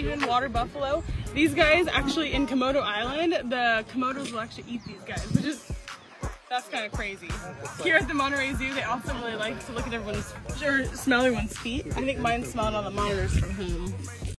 Asian water buffalo. These guys actually in Komodo Island, the Komodos will actually eat these guys, which is, that's kind of crazy. Here at the Monterey Zoo, they also really like to look at everyone's, or smell everyone's feet. I think mine smelled on the monitors from home.